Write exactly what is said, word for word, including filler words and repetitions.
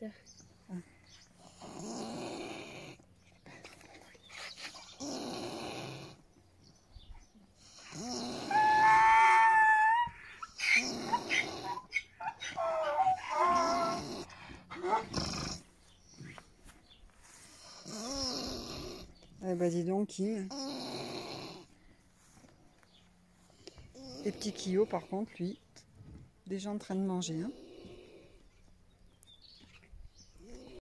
terre. Ah. Eh ben dis donc, King. Et petit Kyo, par contre, lui, déjà en train de manger. Hein.